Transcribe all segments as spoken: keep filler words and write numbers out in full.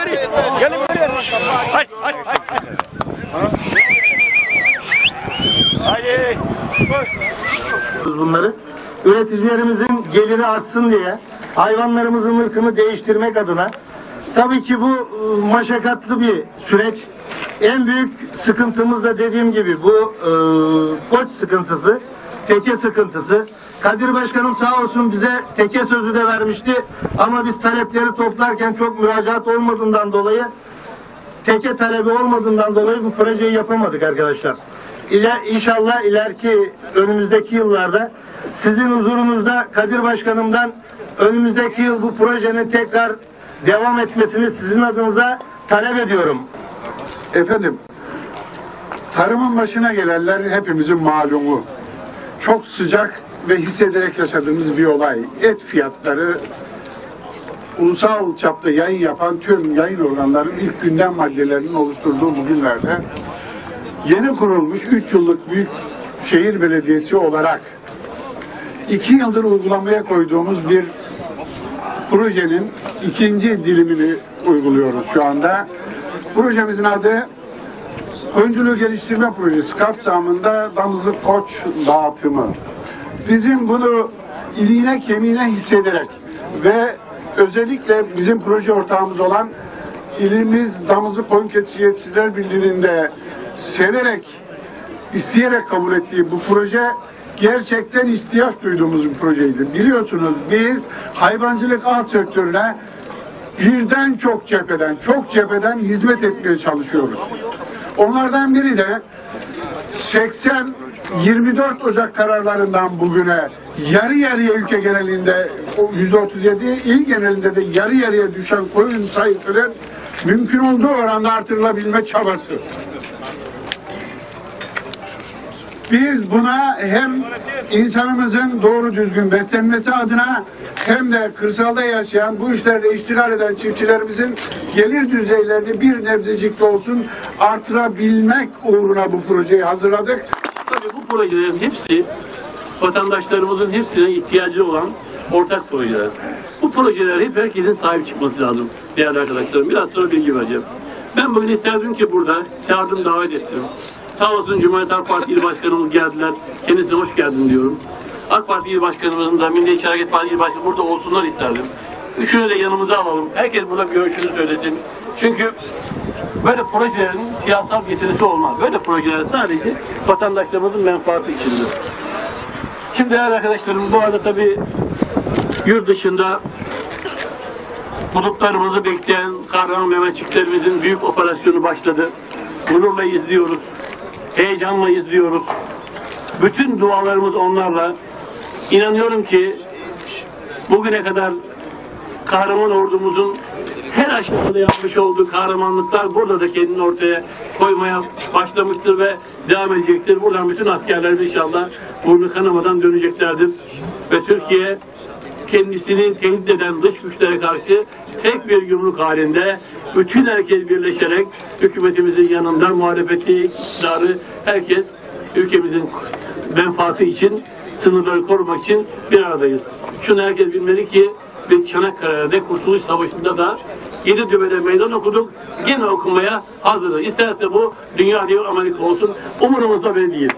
beri. Gelin beri. Hay hay hay. Haydi. Bunları üreticilerimizin geliri artsın diye, hayvanlarımızın ırkını değiştirmek adına, tabii ki bu maşakkatli bir süreç. En büyük sıkıntımız da dediğim gibi bu e, koç sıkıntısı, teke sıkıntısı. Kadir Başkanım sağ olsun bize teke sözü de vermişti ama biz talepleri toplarken çok müracaat olmadığından dolayı, teke talebi olmadığından dolayı bu projeyi yapamadık arkadaşlar. İler, inşallah ileriki önümüzdeki yıllarda sizin huzurunuzda Kadir Başkanım'dan önümüzdeki yıl bu projenin tekrar devam etmesini sizin adınıza talep ediyorum. Efendim, tarımın başına gelenler hepimizin malumu. Çok sıcak ve hissederek yaşadığımız bir olay. Et fiyatları, ulusal çapta yayın yapan tüm yayın organlarının ilk gündem maddelerinin oluşturduğu bugünlerde yeni kurulmuş üç yıllık Büyükşehir Belediyesi olarak iki yıldır uygulamaya koyduğumuz bir projenin ikinci dilimini uyguluyoruz şu anda. Projemizin adı Koyunculuğu Geliştirme Projesi kapsamında damızlık koç dağıtımı. Bizim bunu iliğine kemiğine hissederek ve özellikle bizim proje ortağımız olan ilimiz Damızlık Koyun Keçiciler Birliği'nin de severek, isteyerek kabul ettiği bu proje gerçekten ihtiyaç duyduğumuz bir projeydi. Biliyorsunuz biz hayvancılık alt sektörüne birden çok cepheden, çok cepheden hizmet etmeye çalışıyoruz. Onlardan biri de seksen yirmi dört Ocak kararlarından bugüne yarı yarıya ülke genelinde yüzde otuz yedi, il genelinde de yarı yarıya düşen koyun sayısının mümkün olduğu oranda artırılabilme çabası. Biz buna hem insanımızın doğru düzgün beslenmesi adına hem de kırsalda yaşayan, bu işlerde iştigal eden çiftçilerimizin gelir düzeylerini bir nebzecik de olsun artırabilmek uğruna bu projeyi hazırladık. Tabii bu projelerin hepsi vatandaşlarımızın hepsine ihtiyacı olan ortak projeler. Bu projeler hep herkesin sahip çıkması lazım değerli arkadaşlarım. Biraz sonra bilgi vereceğim. Ben bugün isterdim ki burada çağırdım, davet ettim. Sağ olsun Cumhuriyet Halk Partisi İl Başkanımız geldiler. Kendisine hoş geldin diyorum. AK Parti İl Başkanımızın da Milliyetçi Hareket Partisi İl Başkanı burada olsunlar isterdim. Üçünü de yanımıza alalım. Herkes burada görüşünü söylesin. Çünkü böyle projelerin siyasal getirisi olmaz. Böyle projeler sadece vatandaşlarımızın menfaati içindir. Şimdi değerli arkadaşlarım, bu arada tabii yurt dışında bulutlarımızı bekleyen kahraman Mehmetçiklerimizin büyük operasyonu başladı. Gururla izliyoruz. Heyecanla izliyoruz. Bütün dualarımız onlarla. İnanıyorum ki bugüne kadar kahraman ordumuzun her aşamada yapmış olduğu kahramanlıklar burada da kendini ortaya koymaya başlamıştır ve devam edecektir. Buradan bütün askerlerimiz inşallah burnu kanamadan döneceklerdir. Ve Türkiye kendisini tehdit eden dış güçlere karşı tek bir yumruk halinde bütün herkes birleşerek hükümetimizin yanında muhalefeti, iktidarı, herkes ülkemizin menfaati için, sınırları korumak için bir aradayız. Şunu herkes bilmeli ki biz Çanakkale'de Kurtuluş Savaşı'nda da Yeditepe'de meydan okuduk, gene okumaya hazırız. İsterse bu dünya değil Amerika olsun, umurumuzda bile değil.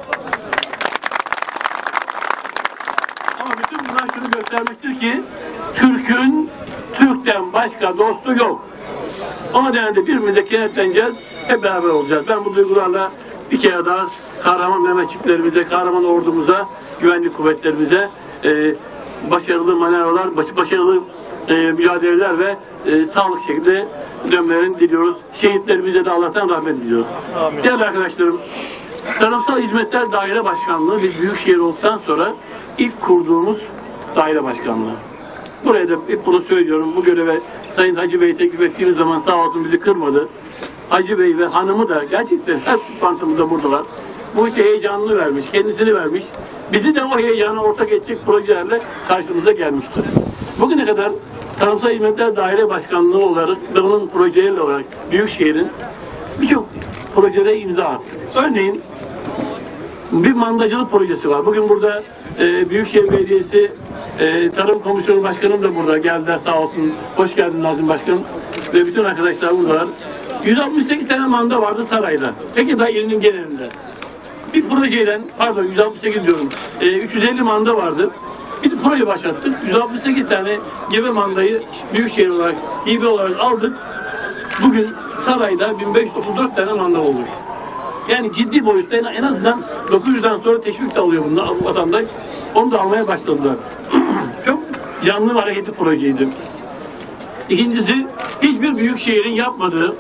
Ama bütün bunlar şunu göstermiştir ki Türk'ün Türk'ten başka dostu yok. O nedenle birbirimize kenetleneceğiz, hep beraber olacağız. Ben bu duygularla bir kere daha kahraman Mehmetçiklerimize, kahraman ordumuza, güvenlik kuvvetlerimize e, başarılı manevralar, baş, başarılı e, mücadeleler ve e, sağlık şekilde dönmelerini diliyoruz. Şehitlerimize de Allah'tan rahmet diliyoruz. Amin. Değerli arkadaşlarım, Tarımsal Hizmetler Daire Başkanlığı biz Büyükşehir olduktan sonra ilk kurduğumuz daire başkanlığı. Buraya da hep bunu söylüyorum. Bu göreve Sayın Hacı Bey'i teklif ettiğimiz zaman sağ olsun bizi kırmadı. Hacı Bey ve hanımı da gerçekten her toplantımızda buradalar. Bu işe heyecanını vermiş, kendisini vermiş. Bizi de o heyecana ortak edecek projelerle karşımıza gelmiştir. Bugüne kadar Tarımsal Hizmetler Daire Başkanlığı olarak ve onun projeleri olarak Büyükşehir'in birçok projelere imza attı. Örneğin bir mandacılık projesi var. Bugün burada e, Büyükşehir Belediyesi Ee, Tarım Komisyonu Başkanım da burada geldiler sağ olsun. Hoş geldin Nazım Başkanım. Ve bütün arkadaşlar buradalar. yüz altmış sekiz tane manda vardı sarayda. Tekirdağ ilinin genelinde. Bir projeyle, pardon yüz altmış sekiz diyorum, e, üç yüz elli manda vardı. Bir proje başlattık. yüz altmış sekiz tane gebe mandayı büyükşehir olarak, hibe olarak aldık. Bugün sarayda bin beş yüz otuz dört tane manda olmuş. Yani ciddi boyutta en azından dokuz yüzden sonra teşvik de alıyor bunlar vatandaş. Onu da almaya başladılar. Çok canlı ve hareketli projeydi. İkincisi, hiçbir büyük şehrin yapmadığı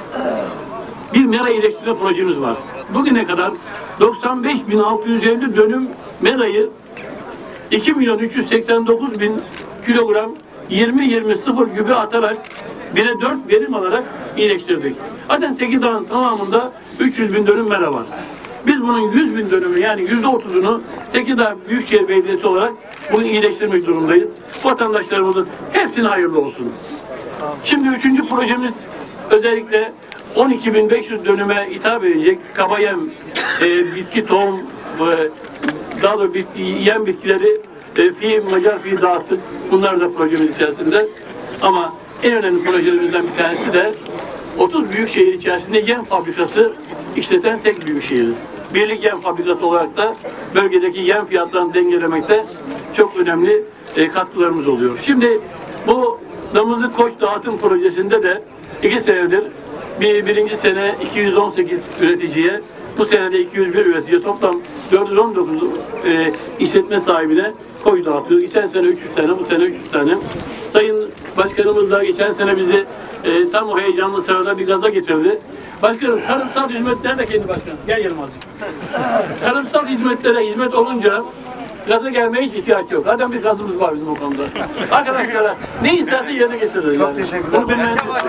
bir mera iyileştirme projemiz var. Bugüne kadar doksan beş bin altı yüz elli dönüm merayı iki milyon üç yüz seksen dokuz bin kilogram yirmi yirmi sıfır gübre atarak bire dört verim alarak iyileştirdik. Zaten Tekirdağ'ın tamamında üç yüz bin dönüm mera var. Biz bunun yüz bin dönümü yani yüzde otuzunu Tekirdağ Büyükşehir Belediyesi olarak bugün iyileştirmek durumdayız. Vatandaşlarımızın hepsine hayırlı olsun. Şimdi üçüncü projemiz özellikle on iki bin beş yüz dönüme hitap edecek kaba yem, e, bitki tohum, e, daha da bitki, yem bitkileri e, fi, Macar fi dağıttık. Bunlar da projemiz içerisinde. Ama en önemli projelerimizden bir tanesi de otuz büyük şehir içerisinde yem fabrikası işleten tek büyük şehir. Birlik yem fabrikası olarak da bölgedeki yem fiyatlarını dengelemekte çok önemli e, katkılarımız oluyor. Şimdi bu Damızlık Koç Dağıtım Projesi'nde de iki senedir bir, birinci sene iki yüz on sekiz üreticiye, bu senede iki yüz bir üreticiye toplam dört yüz on dokuz e, işletme sahibine koç dağıtıyoruz. Geçen sene üç yüz tane, bu sene üç yüz tane. Sayın Başkanımız da geçen sene bizi e, tam o heyecanlı sırada bir gaza getirdi. Başkanım, tarımsal hizmetler de kendi başkanım. Gel yanıma azıcık. Tarımsal hizmetlere hizmet olunca gaza gelmeye hiç ihtiyaç yok. Zaten bir gazımız var bizim o konuda. Arkadaşlara ne isterse yerine getiririz. Çok yani. teşekkür ederim.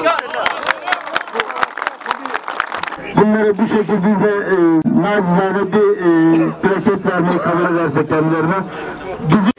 Bunu Bunları bu şekilde biz de e, nacizane bir e, plaket vermeyi kabul ederse kendilerine. Bizi